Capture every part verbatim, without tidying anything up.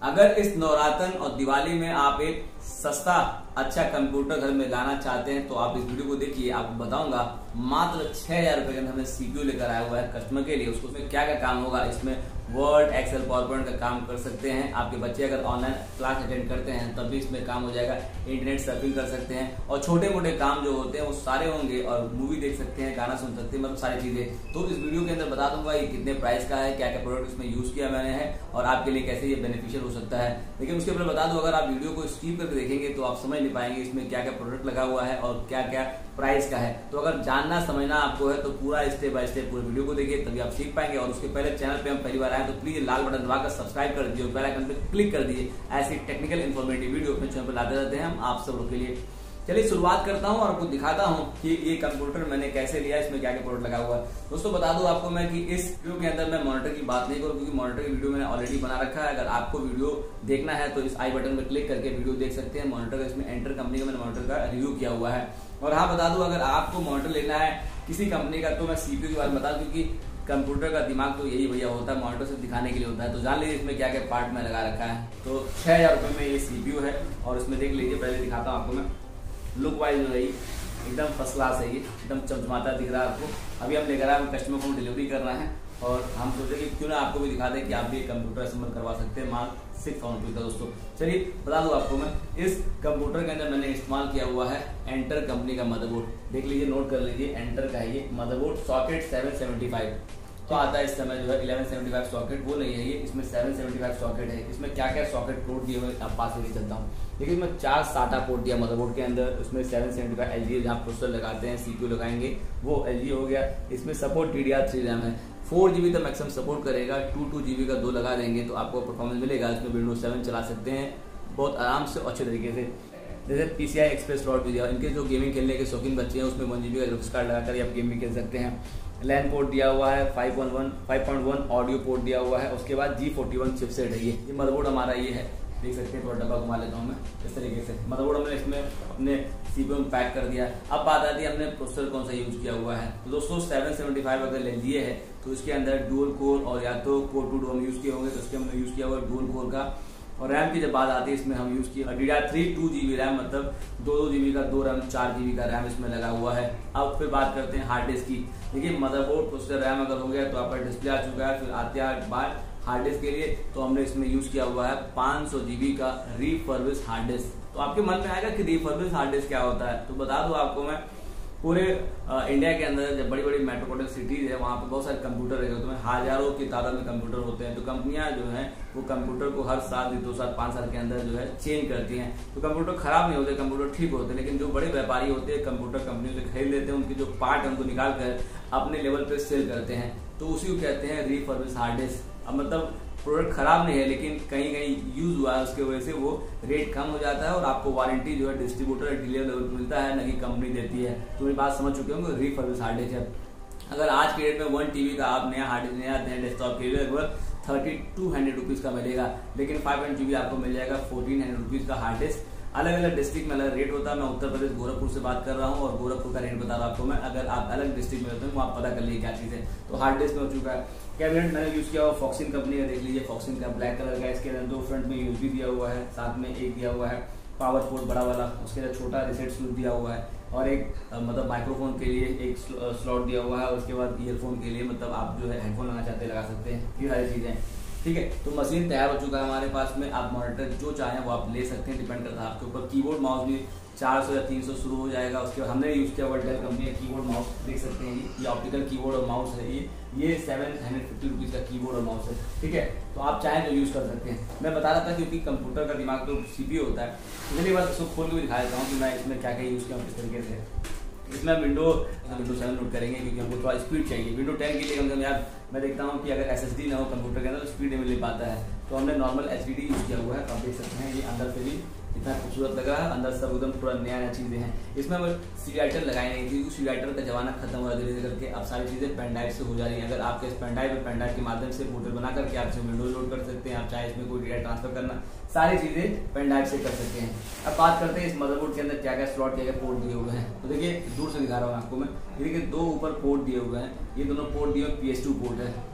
अगर इस नवरात्र और दिवाली में आप एक सस्ता अच्छा कंप्यूटर घर में लाना चाहते हैं तो आप इस वीडियो को देखिए। आपको बताऊंगा मात्र छह हजार रुपए के अंदर हमने सीपीयू लेकर आया हुआ है कस्टमर के लिए। उसको उसमें क्या क्या काम होगा, इसमें वर्ड, एक्सेल, पावर पॉइंट का काम कर सकते हैं। आपके बच्चे अगर ऑनलाइन क्लास अटेंड करते हैं तब भी इसमें काम हो जाएगा। इंटरनेट सर्फिंग कर सकते हैं और छोटे मोटे काम जो होते हैं वो सारे होंगे, और मूवी देख सकते हैं, गाना सुन सकते हैं, मतलब सारी चीजें। तो इस वीडियो के अंदर बता दूंगा ये कितने प्राइस का है, क्या क्या प्रोडक्ट इसमें यूज किया मैंने है और आपके लिए कैसे ये बेनिफिशियल हो सकता है। लेकिन उसके ऊपर बता दूं, अगर आप वीडियो को स्किप करके देखेंगे तो आप समझ नहीं पाएंगे इसमें क्या क्या प्रोडक्ट लगा हुआ है और क्या क्या प्राइस का है। तो अगर जानना समझना आपको है तो पूरा स्टेप बाय स्टेप पूरे वीडियो को देखिए, तभी आप सीख पाएंगे। और उसके पहले चैनल पे हम पहली बार आए तो प्लीज लाल बटन दबाकर सब्सक्राइब कर दीजिए और बेल आइकन पे क्लिक कर दीजिए। ऐसी टेक्निकल इन्फॉर्मेटिव वीडियो अपने चैनल पर लाते रहते हैं हम आप सब लोग के लिए। चलिए शुरुआत करता हूं और आपको दिखाता हूं कि ये कंप्यूटर मैंने कैसे लिया, इसमें क्या क्या प्रोडक्ट लगा हुआ है। दोस्तों बता दूं आपको मैं कि इस वीडियो के अंदर मैं मॉनिटर की बात नहीं करूं, क्योंकि मॉनिटर की वीडियो मैंने ऑलरेडी बना रखा है। अगर आपको वीडियो देखना है तो इस आई बटन पर क्लिक करके वीडियो देख सकते हैं। मॉनिटर का इसमें एंटर कंपनी का मैंने मॉनिटर का रिव्यू किया हुआ है। और हाँ बता दूं, अगर आपको मॉनिटर लेना है किसी कंपनी का तो मैं सीपीयू के बारे में बता दूं, क्योंकि कंप्यूटर का दिमाग तो यही भैया होता है, मॉनिटर से दिखाने के लिए होता है। तो जान लीजिए इसमें क्या क्या पार्ट में लगा रखा है। तो छह हजार रुपए में ये सीपीयू है और इसमें देख लीजिए, पहले दिखाता हूँ आपको मैं। लुक वाइज जो है एकदम फर्स्ट क्लास है, ये एकदम चमचमाता दिख रहा है आपको। अभी हम लेकर आए कस्टमर को डिलीवरी कर रहे हैं और हम सोचे कि क्यों ना आपको भी दिखा दें कि आप भी कंप्यूटर असेंबल करवा सकते हैं मात्र सिक्स थाउजेंड रुपीज का। दोस्तों चलिए बता दूं आपको मैं, इस कंप्यूटर के अंदर मैंने इस्तेमाल किया हुआ है एंटर कंपनी का मदरबोर्ड। देख लीजिए, नोट कर लीजिए, एंटर का है ये motherboard. Socket seven seventy five तो आता है इस समय जो है इलेवन सेवेंटी फाइव सॉकेट, वो नहीं है ये, इसमें सेवन सेवेंटी फाइव सॉकेट है। इसमें क्या क्या सॉकेट पोर्ट दिए हुए आप पास लेके चलता हूँ। देखिए इसमें चार साटा पोर्ट दिया मदरबोर्ड के अंदर। उसमें seven seventy five L G जहाँ प्रोसेसर लगाते हैं, सीपीयू लगाएंगे, वो एल जी हो गया। इसमें support D D R three RAM है, फोर जीबी तक मैक्सिमम सपोर्ट करेगा। टू टू जीबी का दो लगा देंगे तो आपको परफॉर्मेंस मिलेगा। इसमें विंडोज सेवन चला सकते हैं बहुत आराम से अच्छे तरीके से। जैसे पीसीआई एक्सप्रेस स्लॉट भी दिया, इनके जो गेमिंग खेलने के शौकीन बच्चे हैं उसमें वन जीबी का ग्राफिक्स कार्ड लगाकर आप गेम भी खेल सकते हैं। लैन पोर्ट दिया हुआ है, five point one audio port दिया हुआ है। उसके बाद जी फोर्टी वन चिपसेट है ये ये मदरबोर्ड हमारा ये है, देख सकते हैं। थोड़ा डब्बा घुमा लेता हूँ मैं इस तरीके से। मदरबोर्ड हमने इसमें अपने सीपीयू में पैक कर दिया। अब बात आती है हमने प्रोसेसर कौन सा यूज किया हुआ है। तो दोस्तों सेवन सेवेंटी फाइव अगर ले लिए है तो इसके अंदर डुअल कोर और या तो कोर टू डो हम यूज किए होंगे, तो इसके हमने यूज किया हुआ डुअल कोर का। और रैम की जब बात आती है इसमें हम यूज किया D D R three two GB RAM, मतलब दो दो जीबी का दो रैम, चार जीबी का रैम इसमें लगा हुआ है। अब फिर बात करते हैं हार्ड डिस्क की। देखिए मदरबोर्ड, प्रोसेसर, रैम अगर हो गया तो आपका डिस्प्ले आ चुका है। फिर आते हैं बात हार्ड डिस्क के लिए, तो हमने इसमें यूज किया हुआ है पाँच सौ जीबी का रिफर्बिश हार्ड डिस्क। तो आपके मन में आएगा कि रिफर्बिश हार्ड डिस्क क्या होता है, तो बता दूं आपको मैं, पूरे आ, इंडिया के अंदर जब बड़ी बड़ी मेट्रोपॉलिटन सिटीज है वहाँ पे बहुत सारे कंप्यूटर रहे होते हैं, हजारों की तादाद में कंप्यूटर होते हैं। तो कंपनियां जो हैं वो कंप्यूटर को हर साल दो साल पाँच साल के अंदर जो है चेंज करती हैं। तो कंप्यूटर खराब नहीं होते, कंप्यूटर ठीक होते हैं। लेकिन जो बड़े व्यापारी होते हैं कंप्यूटर कंपनियों से खरीद लेते हैं, उनके जो पार्ट है उनको निकाल कर अपने लेवल पे सेल करते हैं, तो उसी को कहते हैं रिफर्बिश हार्ड डिस्क। अब मतलब प्रोडक्ट खराब नहीं है लेकिन कहीं कहीं यूज हुआ है, उसके वजह से वो रेट कम हो जाता है और आपको वारंटी जो है डिस्ट्रीब्यूटर डीलर लेवल पर मिलता है, न कि कंपनी देती है। तो मेरी बात समझ चुके होंगे, रिफर्बिश हार्ड डिस्क है। अगर आज के डेट में वन टीबी का आप नया हार्ड डिस्क नया डेस्कटॉप के लिए लगभग थर्टी टू हंड्रेड रुपीज का मिलेगा, लेकिन फाइव हंड्रेड जीबी आपको मिल जाएगा फोर्टीन हंड्रेड रुपीज का हार्ड डिस्क। अलग अलग डिस्ट्रिक्ट में अलग रेट होता है। मैं उत्तर प्रदेश गोरखपुर से बात कर रहा हूँ और गोरखपुर का रेट बता रहा हूँ आपको मैं। अगर आप अलग डिस्ट्रिक्ट में होते हैं तो आप पता कर लीजिए क्या चीज़ है। तो हार्ड डिस्क में हो चुका है। कैबिनेट मैंने यूज किया हुआ फॉक्सिन कंपनी का, देख लीजिए फॉक्सिन का ब्लैक कलर का। इसके अंदर दो फ्रंट में यूएसबी दिया हुआ है, साथ में एक दिया हुआ है पावर पोर्ट बड़ा वाला, उसके अंदर छोटा रिसेट स्विच दिया हुआ है और एक मतलब माइक्रोफोन के लिए एक स्लॉट दिया हुआ है। उसके बाद ईयरफोन के लिए, मतलब आप जो है हेडफोन लगाना चाहते हैं लगा सकते हैं। ये सारी चीज़ें ठीक है। तो मशीन तैयार हो चुका है हमारे पास में। आप मॉनिटर जो चाहें वो आप ले सकते हैं, डिपेंड करता है आपके ऊपर। कीबोर्ड माउस भी चार सौ या तीन सौ शुरू हो जाएगा। उसके बाद हमने यूज किया हुआ डेल कंपनी का कीबोर्ड माउस, देख सकते हैं ये ऑप्टिकल कीबोर्ड और माउस है। ये ये सेवन हंड्रेड फिफ्टी रुपीज का कीबोर्ड और माउस है, ठीक है। तो आप चाहें तो यूज कर सकते हैं। मैं बता रहा था क्योंकि कंप्यूटर का दिमाग तो सीपीयू होता है। इसलिए बस इसको खोल के भी दिखा देता हूँ कि मैं इसमें क्या क्या यूज किया हूँ किस तरीके से। इसमें विंडो विंडो सेवन नोट करेंगे क्योंकि हमको थोड़ा स्पीड चाहिए। विंडो टेन के लिए कम से कम यार मैं देखता हूँ कि अगर एसएसडी ना हो कंप्यूटर के अंदर तो स्पीड नहीं मिल पाता है। तो हमने नॉर्मल एचडीडी यूज किया हुआ है। आप देख सकते हैं ये अंदर से भी इतना खूबसूरत लग रहा है, अंदर सब एकदम पूरा नया नया चीजें हैं। इसमें हम सीराइटर लगाए नहीं थी, सी राइटर का जमाना खत्म हो रहा है धीरे धीरे करके। अब सारी चीजें पेन ड्राइव से हो जा रही है। अगर आपके पेन ड्राइव पेन ड्राइव के माध्यम से फोल्डर बना करके आप इसमें विंडोज लोड कर सकते हैं। आप चाहे इसमें कोई डेटा ट्रांसफर करना, सारी चीजें पेन ड्राइव से कर सकते हैं। अब बात करते हैं इस मदरबोर्ड के अंदर क्या क्या स्लॉट क्या क्या पोर्ट दिए हुए हैं। तो देखिए दूर से दिखा रहा हूँ आपको मैं, देखिए दो ऊपर पोर्ट दिए हुए हैं। ये दोनों पोर्ट दिए हुए पी एस टू पोर्ट है।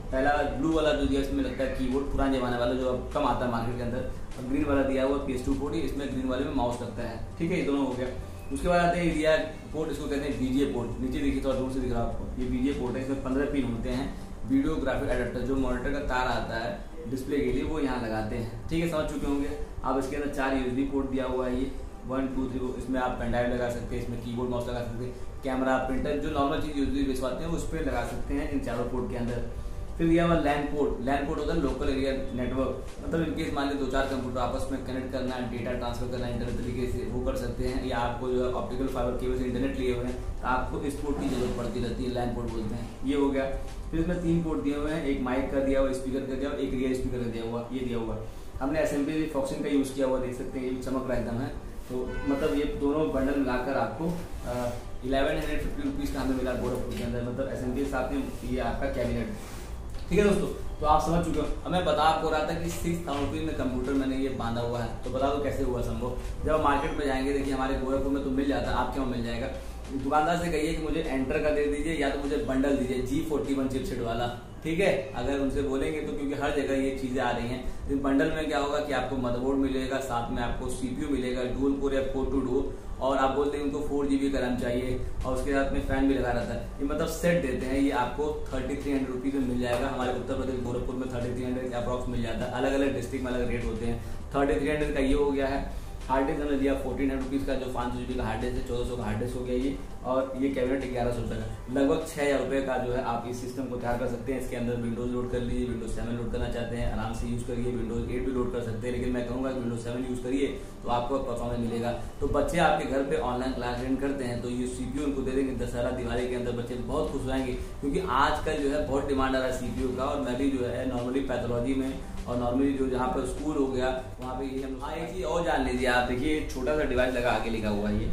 पहला ब्लू वाला जो दिया इसमें लगता है कीबोर्ड, पुराने जमाने वाला जो अब कम आता है मार्केट के अंदर। और ग्रीन वाला दिया हुआ पी एस टू पोर्ट, इसमें ग्रीन वाले में माउस लगता है, ठीक है, ये दोनों हो गया। उसके बाद आते हैं दिया पोर्ट, इसको कहते हैं बीजीए पोर्ट। नीचे देखिए थोड़ा दूर से दिख रहा है आपको, ये बीजीए पोर्ट है। इसमें पंद्रह पिन होते हैं। वीडियो ग्राफिक एडाप्टर जो मॉनिटर का तार आता है डिस्प्ले के लिए वो यहाँ लगाते हैं, ठीक है, समझ चुके होंगे आप। इसके अंदर चार यूएसबी पोर्ट दिया हुआ है, ये वन टू थ्री, इसमें आप पेन ड्राइव लगा सकते हैं, इसमें कीबोर्ड माउस लगा सकते हैं, कैमरा प्रिंटर जो नॉर्मल चीज यूएसबी बेचवाते हैं उस पर लगा सकते हैं इन चारों पोर्ट के अंदर। फिर दिया हुआ लैन पोर्ट। लैन पोर्ट होता है लोकल एरिया नेटवर्क, मतलब इनकेस मान लीजिए दो चार कंप्यूटर आपस में कनेक्ट करना है, डेटा ट्रांसफर करना है इंटरनेट तरीके से वो कर सकते हैं, या आपको जो ऑप्टिकल फाइबर केबल से इंटरनेट लिए हुए हैं तो आपको इस पोर्ट की जरूरत पड़ती रहती है, लैन पोर्ट बोलते हैं। ये हो गया। फिर इसमें तीन पोर्ट दिए हुए हैं, एक माइक का दिया हुआ, स्पीकर का दिया हुआ, एक रियर स्पीकर का दिया हुआ, ये दिया हुआ। हमने एसएमपी फॉक्सिंग का यूज किया हुआ, देख सकते हैं, ये चमक रहा एकदम है। तो मतलब ये दोनों बंडल मिलाकर आपको इलेवन हंड्रेड फिफ्टी रुपीज का हमें मिला गोरखपुर के अंदर, मतलब एसएमपी के साथ में ये आपका कैबिनेट, ठीक है दोस्तों। तो आप समझ चुके हो। अब मैं बता आपको रहा था कि सिक्स थाउजेंड रुपीज में कंप्यूटर मैंने ये बांधा हुआ है, तो बता दो कैसे हुआ संभव। जब आप मार्केट में जाएंगे, देखिए हमारे गोरखपुर में तो मिल जाता है, आपके वहाँ मिल जाएगा। दुकानदार से कहिए कि मुझे एंटर का दे दीजिए या तो मुझे बंडल दीजिए जी फोर्टी वन चिपसेट वाला, ठीक है, अगर उनसे बोलेंगे तो, क्योंकि हर जगह ये चीजें आ रही हैं। तो बंडल में क्या होगा कि आपको मदरबोर्ड मिलेगा, साथ में आपको सीपीयू मिलेगा, डुअल कोर या कोर टू डू, और आप बोलते हैं उनको फोर जीबी का रैम चाहिए, और उसके साथ में फैन भी लगा रहता है। ये मतलब सेट देते हैं, ये आपको थर्टी थ्री हंड्रेड रुपीज में मिल जाएगा। हमारे उत्तर प्रदेश गोरखपुर में थर्टी थ्री हंड्रेड अप्रॉक्स मिल जाता है, अलग अलग डिस्ट्रिक्ट में अलग रेट होते हैं। थर्टी थ्री हंड्रेड का ये हो गया है। हार्ड डिस्क हमने दिया फोर्टीन हंड्रेड रुपीज का, जो पाँच सौ जीबी का हार्ड डिस्क है, चौदह सौ का हार्ड डिस्क हो गया ये, और ये कैबिनेट ग्यारह सौ रुपए का, लगभग छह हजार रुपए का जो है आप इस सिस्टम को तैयार कर सकते हैं। इसके अंदर विंडोज लोड कर लीजिए, विंडोज सेवन लोड करना चाहते हैं आराम से यूज करिए, विंडोज एट भी लोड कर सकते हैं, लेकिन मैं कहूँगा कि विंडोज सेवन यूज करिए तो आपको परफॉर्मेंस मिलेगा। तो बच्चे आपके घर पे ऑनलाइन क्लास अटेंड करते हैं तो ये सीपीयू उनको दे देंगे, दशहरा दिवाली के अंदर बच्चे बहुत खुश रहेंगे, क्योंकि आजकल जो है बहुत डिमांड आ रहा है सीपीयू का। और मैं भी जो है नॉर्मली पैथोलॉजी में और नॉर्मली जो जहाँ पर स्कूल हो गया वहाँ पे ये हम। हाँ, एक चीज और जान लीजिए आप, देखिए छोटा सा डिवाइस लगा आगे लिखा हुआ है ये,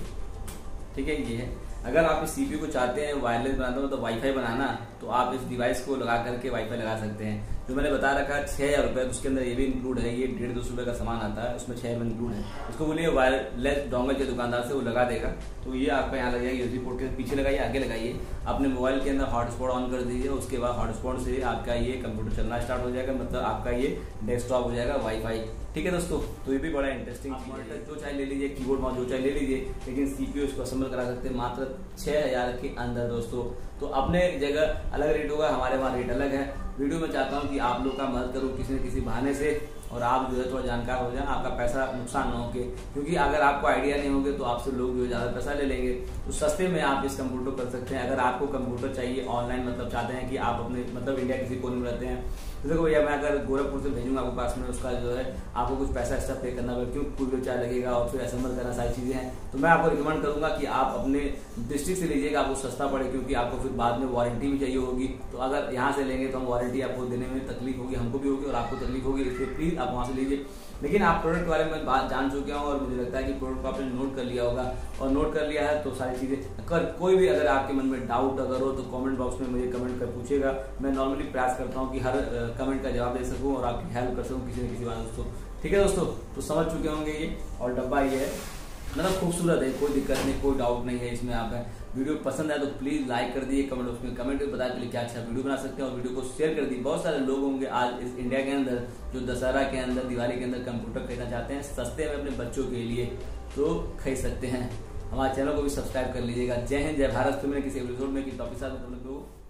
ठीक है, ये है। अगर आप इस सीपीयू को चाहते हैं वायरलेस बनाना हो तो वाईफाई बनाना, तो आप इस डिवाइस को लगा करके वाईफाई लगा सकते हैं। जो मैंने बता रखा है छह हजार रुपए, उसके अंदर ये भी इंक्लूड है, ये डेढ़ दो सौ रुपए का सामान आता है, उसमें छह हजार इंक्लूड है। उसको बोलिए वायरलेस डोंगल के दुकानदार से वो लगा देगा। तो ये आपका यहाँ लग जाएगा, यूएसबी पोर्ट के पीछे लगाइए, आगे लगाइए, अपने मोबाइल के अंदर हॉटस्पॉट ऑन कर दीजिए, उसके बाद हॉटस्पॉट से आपका ये कंप्यूटर चलना स्टार्ट हो जाएगा, मतलब आपका ये डेस्कटॉप हो जाएगा वाईफाई, ठीक है दोस्तों। तो ये भी बड़ा इंटरेस्टिंग मॉनिटर जो चाहे ले लीजिए, कीबोर्ड माउस जो चाहे ले लीजिए, लेकिन सीपीयू इसको असेंबल करा सकते हैं मात्र छह हजार के अंदर दोस्तों। तो अपने जगह अलग रेट होगा, हमारे वहाँ रेट अलग है। वीडियो में चाहता हूँ कि आप लोग का मदद करूँ किसी न किसी बहाने से, और आप जो है थोड़ा जानकार हो जाए, आपका पैसा नुकसान ना हो के, क्योंकि अगर आपको आइडिया नहीं होंगे तो आपसे लोग जो है ज्यादा पैसा ले लेंगे। तो सस्ते में आप इस कंप्यूटर कर सकते हैं। अगर आपको कंप्यूटर चाहिए ऑनलाइन, मतलब चाहते हैं कि आप अपने मतलब इंडिया किसी कोने में रहते हैं, तो देखो भैया मैं अगर गोरखपुर से भेजूंगा आपके पास में, उसका जो है आपको कुछ पैसा एक्स्ट्रा पे करना पड़ेगा, क्योंकि कुरियर चार्ज लगेगा और फिर असेंबल करना, सारी चीजें हैं। तो मैं आपको रिकमेंड करूंगा कि आप अपने डिस्ट्रिक्ट से लीजिएगा, आपको सस्ता पड़े, क्योंकि आपको फिर बाद में वारंटी भी चाहिए होगी। तो अगर यहाँ से लेंगे तो हम वारंटी आपको देने में तकलीफ होगी, हमको भी होगी और आपको तकलीफ होगी, इसलिए प्लीज आप वहाँ से लीजिए। लेकिन आप प्रोडक्ट के बारे में बात जान चुके हो और मुझे लगता है कि प्रोडक्ट को आपने नोट कर लिया होगा, और नोट कर लिया है तो सारी चीजें कर, कोई भी अगर आपके मन में डाउट अगर हो तो कमेंट बॉक्स में मुझे कमेंट कर पूछेगा। मैं नॉर्मली प्रयास करता हूँ कि हर कमेंट का जवाब दे सकूँ और आपकी हेल्प कर सकूँ किसी न किसी बात दोस्तों, ठीक है दोस्तों। तो समझ चुके होंगे ये, और डब्बा ये है, मतलब खूबसूरत है, कोई दिक्कत नहीं, कोई डाउट नहीं है इसमें। आप है वीडियो पसंद आए तो प्लीज लाइक कर दिए, कमेंट उसमें कमेंट में बताया कि क्या अच्छा वीडियो बना सकते हैं, और वीडियो को शेयर कर दी। बहुत सारे लोग होंगे आज इस इंडिया के अंदर जो दशहरा के अंदर, दिवाली के अंदर कंप्यूटर खरीदना चाहते हैं सस्ते में अपने बच्चों के लिए, तो खरीद सकते हैं। हमारे चैनल को भी सब्सक्राइब कर लीजिएगा। जय हिंद, जय भारत। फिर मैं किसी एपिसोड में किसी टॉपिक साथ